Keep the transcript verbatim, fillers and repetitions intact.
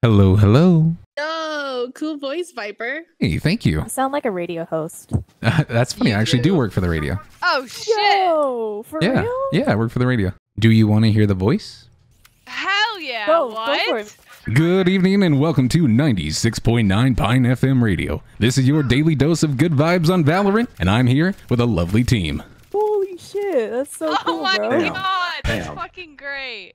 Hello, hello. Oh, cool voice, Viper. Hey, thank you. You sound like a radio host. Uh, that's funny. You I actually do. do work for the radio. Oh shit! Yo, for Yeah, real? yeah, I work for the radio. Do you want to hear the voice? Hell yeah! Go, what? go for it. Good evening and welcome to ninety-six point nine Pine F M Radio. This is your daily dose of good vibes on Valorant, and I'm here with a lovely team. Holy shit, that's so Oh cool, my bro. Damn. god, that's Damn. fucking great.